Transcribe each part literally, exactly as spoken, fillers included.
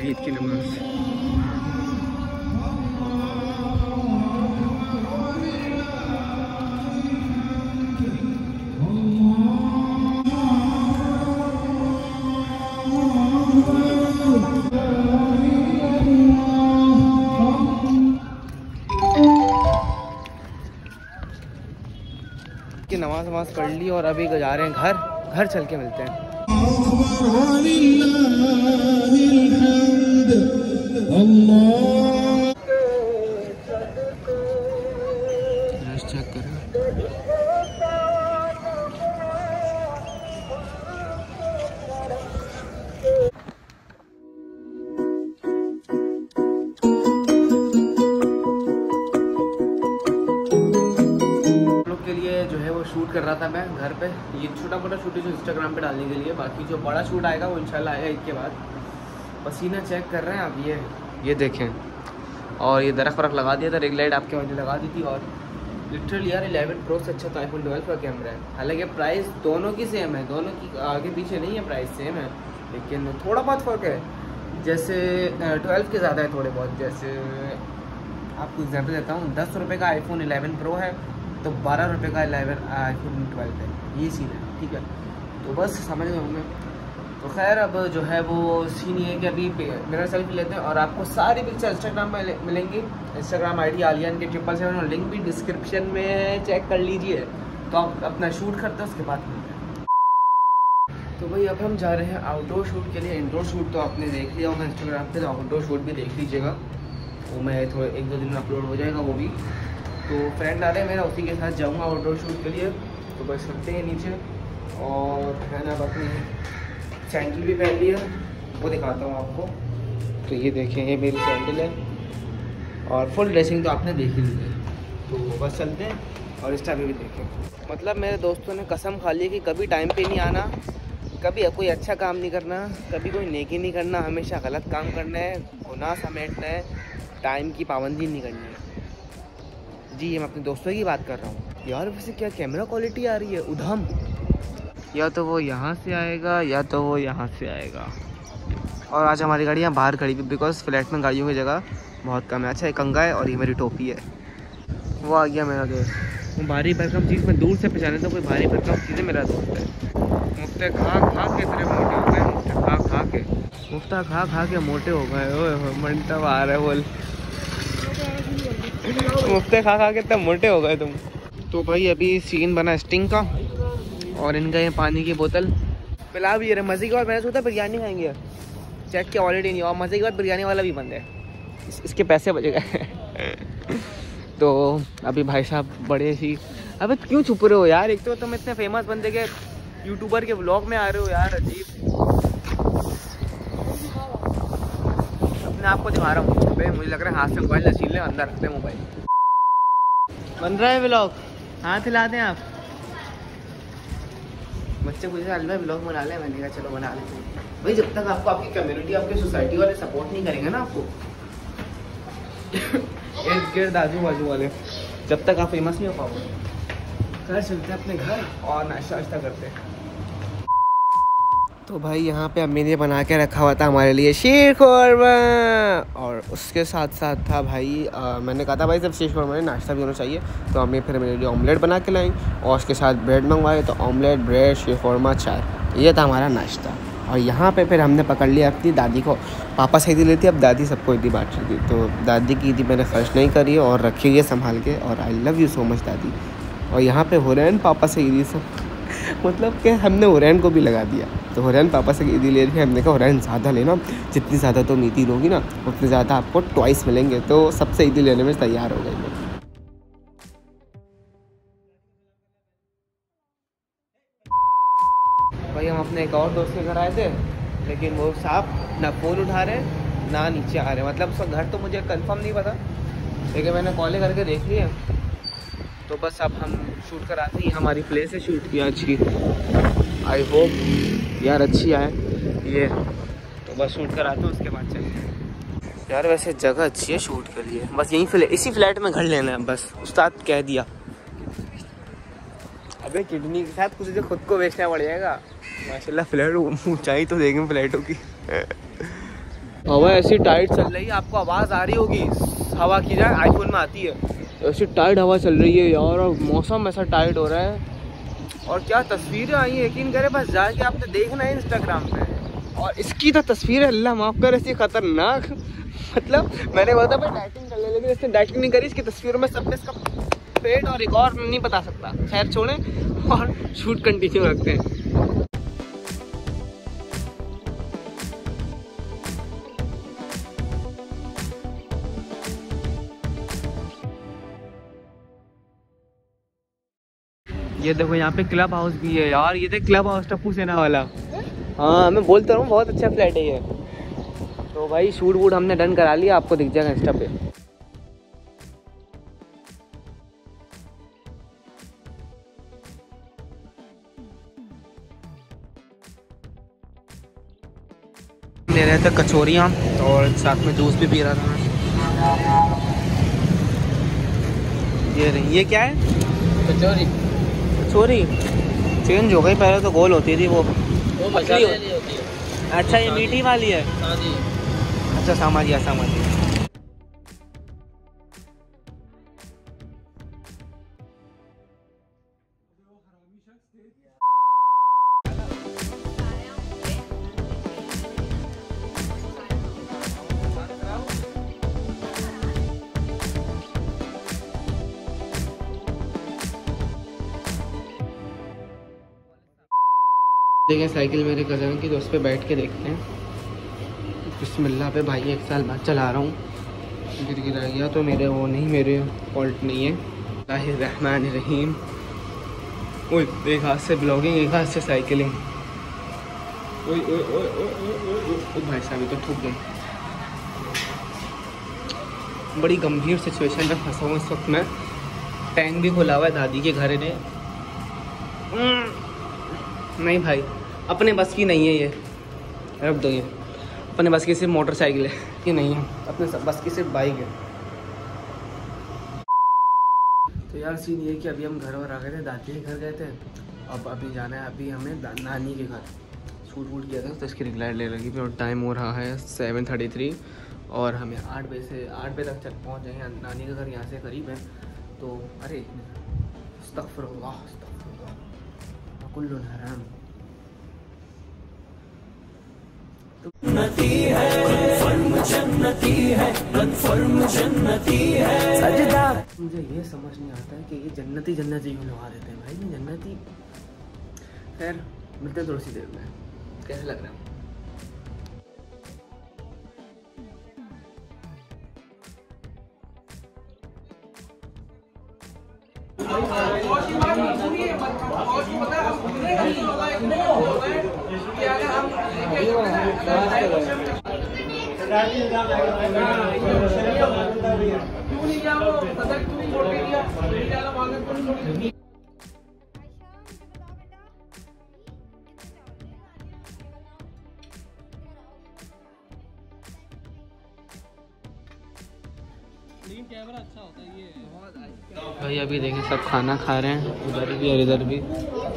ईद की नमाज। की नमाज वमाज पढ़ ली और अभी जा रहे हैं घर। घर चल के मिलते हैं। चेक करें। के लिए जो है वो शूट कर रहा था मैं घर पे। ये छोटा मोटा शूट है इंस्टाग्राम पे डालने के लिए, बाकी जो बड़ा शूट आएगा वो इंशाल्लाह आएगा ईद के बाद। पसीना चेक कर रहे हैं अब। ये ये देखें, और ये दरख्त वरख लगा दिया था, रिंग लाइट आपके वजह लगा दी थी। और लिटरली यार इलेवन प्रो से अच्छा तो आईफोन ट्वेल्व का कैमरा है। हालांकि प्राइस दोनों की सेम है, दोनों की आगे पीछे नहीं है, प्राइस सेम है, लेकिन थोड़ा बहुत फ़र्क है। जैसे ट्वेल्व के ज़्यादा है थोड़े बहुत। जैसे आपको एग्जाम्पल देता हूँ, दस रुपये का आईफोन इलेवन प्रो है तो बारह रुपये का इलेवन आईफोन ट्वेल्व है। ये सीन है, ठीक है। तो बस समझ गए होंगे। तो खैर अब जो है वो सीन ये है कि अभी मेरा सेल्फी लेते हैं और आपको सारी पिक्चर इंस्टाग्राम में मिलेंगी। इंस्टाग्राम आई डी आलियान के ट्रिपल सेवन और लिंक भी डिस्क्रिप्शन में चेक कर लीजिए। तो आप अपना शूट करते हैं, उसके बाद मिलते हैं। तो भाई अब हम जा रहे हैं आउटडोर शूट के लिए। इंडोर शूट तो आपने देख लिया होगा इंस्टाग्राम पे, तो आउटडोर शूट भी देख लीजिएगा। वो मैं थोड़े एक दो दिन में अपलोड हो जाएगा वो भी। तो फ्रेंड आ रहे हैं मेरा, उसी के साथ जाऊंगा आउटडोर शूट के लिए। तो बस चलते हैं नीचे। और मैंने अब अपनी सैंडल भी पहन लिया, वो दिखाता हूँ आपको। तो ये देखें, ये मेरी सैंडल है और फुल ड्रेसिंग तो आपने देख ही ली है। तो बस चलते हैं और इंस्टा पे भी देखें। मतलब मेरे दोस्तों ने कसम खा ली कि कभी टाइम पे नहीं आना, कभी कोई अच्छा काम नहीं करना, कभी कोई नेकी नहीं करना, हमेशा गलत काम करना है, गुनाह समेटना है, टाइम की पाबंदी नहीं करनी है। जी ये मैं अपने दोस्तों की बात कर रहा हूँ। यार वैसे क्या कैमरा क्वालिटी आ रही है उधम। या तो वो यहाँ से आएगा या तो वो यहाँ से आएगा। और आज हमारी गाड़ियाँ बाहर खड़ी हुई, बिकॉज फ्लैट में गाड़ियों की जगह बहुत कम है। अच्छा एक कंगा है और ये मेरी टोपी है। वो आ गया मेरा दोस्त। वो भारी भरकम चीज़ में दूर से पहचाने तो कोई भारी भरकम चीज़ है मेरा दोस्त है। मुफ्ते खा खा के इतने मोटे हो गए, मुफ्ते खा खा के मुफ्ता खा खा के मोटे हो गए। ओए मंटा आ रहा है बोल, मुफ्ते खा खा के इतने मोटे हो गए तुम। तो भाई अभी सीन बना स्टिंग का और इनका ये पानी की बोतल पिला भी रहे। मज़े के बाद मैंने सोचा बिरयानी खाएंगे, चेक किया ऑलरेडी नहीं। और मज़े के बाद बिरयानी वाला भी बंद है, इस, इसके पैसे बच गए। तो अभी भाई साहब बड़े ही, अबे क्यों छुप रहे हो यार? एक तो तुम इतने फेमस बंदे के यूट्यूबर के व्लॉग में आ रहे हो यार, अजीब। अपने आप को दिखा रहा हूँ, मुझे लग रहा है हाथ से मोबाइल नसील ले, अंदर रखते हैं मोबाइल। बन रहा है व्लॉग, हाथ हिला दें आप। बच्चे पूछे अलवा व्लॉग बना ले, मैंने कहा चलो बना लेते हैं भाई। जब तक आपको आपकी कम्युनिटी, आपकी सोसाइटी वाले सपोर्ट नहीं करेंगे ना आपको, इर्द गिर्द आजू बाजू वाले, जब तक आप फेमस नहीं हो पाओगे। घर चलते हैं अपने घर और नाश्ता वाश्ता करते हैं। तो भाई यहाँ पे अम्मी ने बना के रखा हुआ था हमारे लिए शीर खुरमा, और उसके साथ साथ था भाई आ, मैंने कहा था भाई जब शीर खुरमा में नाश्ता भी होना चाहिए, तो अम्मी फिर मेरे लिए ऑमलेट बना के लाएँ और उसके साथ ब्रेड मंगवाए। तो ऑमलेट, ब्रेड, शीर खुरमा, चाय, ये था हमारा नाश्ता। और यहाँ पे फिर हमने पकड़ लिया अपनी दादी को। पापा से ईदी लेती, अब दादी सबको ईदी बांट रही थी। तो दादी की ईदी मैंने खर्च नहीं करी और रखी हुई है संभाल के। और I love you so much दादी। और यहाँ पे हुरैन पापा से ईदी सब, मतलब कि हमने हुरैन को भी लगा दिया। तो हुरैन पापा से ईदी ले रही है, हमने कहा हुरैन ज़्यादा लेना, जितनी ज़्यादा तुम ईदी लोगी ना उतनी ज़्यादा आपको ट्वाइस मिलेंगे। तो सबसे ईदी लेने में तैयार हो गई मैं। भाई हम अपने एक और दोस्त के घर आए थे, लेकिन वो साहब ना फ़ोन उठा रहे ना नीचे आ रहे। मतलब उसका घर तो मुझे कंफर्म नहीं पता, लेकिन मैंने कॉल करके देख लिया। तो बस अब हम शूट कराते ही, हमारी प्लेस है शूट की आज की। आई होप यार अच्छी आए ये। तो बस शूट कराते हैं, उसके बाद चलते यार। वैसे जगह अच्छी है शूट के लिए, बस यहीं फ्लैट, इसी फ्लैट में घर लेना है बस। उस्ताद कह दिया। अबे किडनी के साथ कुछ खुद को बेचना पड़ जाएगा। माशाल्लाह फ्लैट ऊंचाई तो देखें फ्लैटों की। हवा ऐसी टाइट चल रही है, आपको आवाज़ आ रही होगी हवा की, जाए आईफोन में आती है। ऐसी टाइट हवा चल रही है यार, और मौसम ऐसा टाइट हो रहा है। और क्या तस्वीरें आई हैं, यकीन करें, बस जाके आपने देखना है इंस्टाग्राम पे। और इसकी तो तस्वीर है, अल्लाह माफ़ कर, ऐसी खतरनाक। मतलब मैंने बोला था भाई डाइटिंग कर ले, लेकिन इसने डाइटिंग नहीं करी। इसकी तस्वीरों में सब में इसका पेट और एक और नहीं बता सकता। खैर छोड़ें और शूट कंटिन्यू रखते हैं। ये देखो यहाँ पे क्लब हाउस भी है यार, ये देख क्लब हाउस टप्पू सेना वाला। हाँ मैं बोलता हूँ बहुत अच्छा फ्लैट है ये। तो भाई शूट वूट हमने डन करा लिया, आपको दिख जाएगा इंस्टा पे। ले रहे थे कचौरियाँ और साथ में जूस भी पी रहा था। ये रही, ये क्या है? कचौरी। कचौरी चेंज हो गई, पहले तो गोल होती थी वो, वो मछली होती है। अच्छा ये मीठी वाली है। अच्छा समझ गया समझ गया। देखें साइकिल मेरे कज़न की, तो उस पर बैठ के देखते हैं। बिस्मिल्लाह पे भाई, एक साल बाद चला रहा हूँ, गिर गिरा गया तो मेरे वो नहीं, मेरे फॉल्ट नहीं है। रहमान रहीम। ओए एक हाथ से ब्लॉगिंग, एक हाथ से साइकिलिंग। ओए ओए ओए ओए भाई साहब तो ठुक गए। बड़ी गंभीर सिचुएशन में फंसा हूँ इस वक्त मैं। टैंक भी खुला हुआ है दादी के घर ने। नहीं भाई अपने बस की नहीं है ये, रख दो। ये अपने बस की सिर्फ मोटरसाइकिल है, ये नहीं है अपने बस की, सिर्फ बाइक है। तो यार सीन ये कि अभी हम घर और आ गए थे, दादी के घर गए थे। अब अभी जाना है अभी हमें नानी के घर। शूट वूट किया था तो इसकी रिक्लाइट ले लगी। और टाइम हो रहा है सेवन थर्टी थ्री और हमें आठ बजे से आठ बजे तक चल पहुँच जाएंगे। नानी का घर यहाँ से करीब है। तो अरे अस्तगफिरुल्लाह अस्तगफिरुल्लाह कुल्लुन हराम। जन्नती है कन्फर्म जन्नती है कन्फर्म जन्नती है सजदा। मुझे ये समझ नहीं आता है कि ये जन्नती जन्नती क्यों लगा देते हैं भाई, ये जन्नती। खैर मिलते हैं थोड़ी सी देर में। कैसे लग रहा है? कैमरा अच्छा होता है ये भाई। अभी देखें सब खाना खा रहे हैं, उधर भी और इधर भी।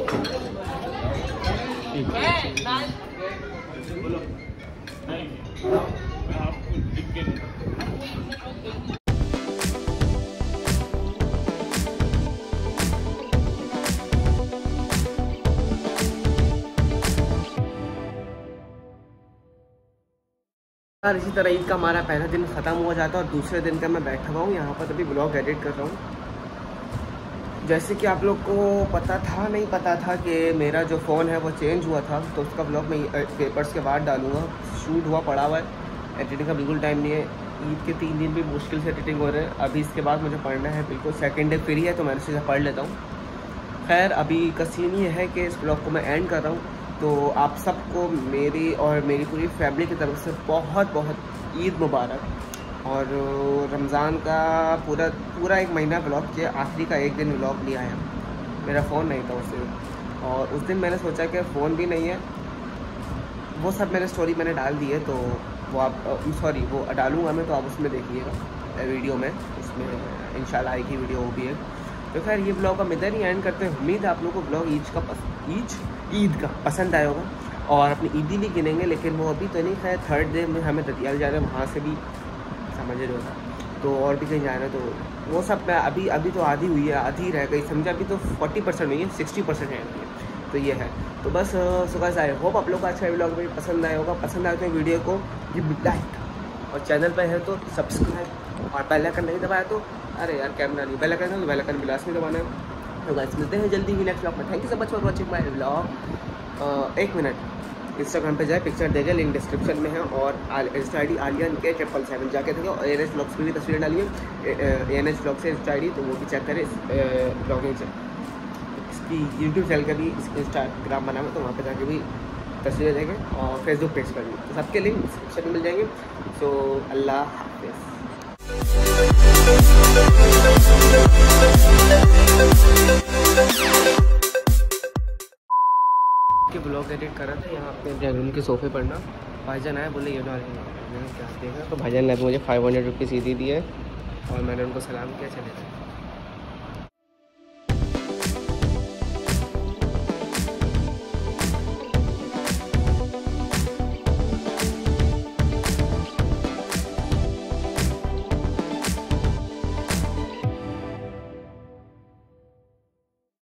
यार इसी तरह ईद का हमारा पहला दिन ख़त्म हो जाता है और दूसरे दिन का मैं बैठा हुआ हूँ यहाँ पर। अभी ब्लॉग एडिट कर रहा हूँ। जैसे कि आप लोग को पता था नहीं पता था कि मेरा जो फ़ोन है वो चेंज हुआ था, तो उसका ब्लॉग मैं पेपर्स के बाद डालूँगा। शूट हुआ पड़ा हुआ है, एडिटिंग का बिल्कुल टाइम नहीं है। ईद के तीन दिन भी मुश्किल से एडिटिंग हो रहे हैं। अभी इसके बाद मुझे पढ़ना है, बिल्कुल सेकेंड डे फ्री है तो मैंने सोचा पढ़ लेता हूँ। खैर अभी का सीन ये है कि इस ब्लॉग को मैं एंड कर रहा हूँ। तो आप सबको मेरी और मेरी पूरी फैमिली की तरफ से बहुत बहुत ईद मुबारक। और रमज़ान का पूरा पूरा एक महीना व्लॉग किया, आखिरी का एक दिन व्लॉग नहीं आया, मेरा फ़ोन नहीं था उससे। और उस दिन मैंने सोचा कि फ़ोन भी नहीं है, वो सब मैंने स्टोरी मैंने डाल दी है, तो वो आप सॉरी वो डालूँगा मैं, तो आप उसमें देखिएगा वीडियो में, उसमें इंशाल्लाह आएगी वीडियो वो भी है। तो खैर ये ब्लॉग हम इधर ही एंड करते हैं। उम्मीद है आप लोगों को ब्लॉग ईद का पस ईद ईद का पसंद आया होगा। और अपनी ईदी भी गिनेंगे, लेकिन वो अभी तो नहीं है। थर्ड डे में हमें दतियाल जाना है, वहाँ से भी समझ रहे होगा, तो और भी कहीं जाना है, तो वो सब मैं अभी अभी तो आधी हुई है, आधी रह गई समझा, अभी तो फोर्टी परसेंट हुई है, सिक्सटी परसेंट है अभी, तो ये है। तो बस सुबह आई होप आप लोग का अच्छा व्लॉग भी पसंद आया होगा। पसंद आए तो वीडियो को गिव लाइक, और चैनल पर है तो सब्सक्राइब, और बेल आइकन नहीं दबाया तो अरे यार कैमरा नहीं, बेल आइकन है तो बेल आइकन बिलास में दबाना है। तो गाइस मिलते हैं जल्दी ही नेक्स्ट व्लॉग में। Thank you so much for watching my vlog. एक मिनट, इंस्टाग्राम पे जाए, पिक्चर देखे, लिंक डिस्क्रिप्शन में है, और इंस्टा आई डी आलिया के ट्रिपल सेवन जाके देखो। ए एन एच ब्लॉग्स की भी तस्वीरें डाली है, ए एन एच ब्लॉग से इंस्टा आई डी, तो वो भी चेक करें। ब्लॉगिंग से इसकी यूट्यूब चैनल का भी इंस्टाग्राम बना है, तो वहाँ पे जाके भी तस्वीरें देखें, और फेसबुक पेज पर भी, तो सबके लिंक डिस्क्रिप्शन में मिल जाएंगे। सो अल्लाह हाफिज़। के ब्लॉग एडिट कर रहा था यहाँ अपने रूम के सोफे पर ना, भाईजान आए, बोले ये डाल, मैंने क्या देखा, तो भाईजान ने मुझे फाइव हंड्रेड रुपीज़ सीधी दी है, और मैंने उनको सलाम किया, चले गए।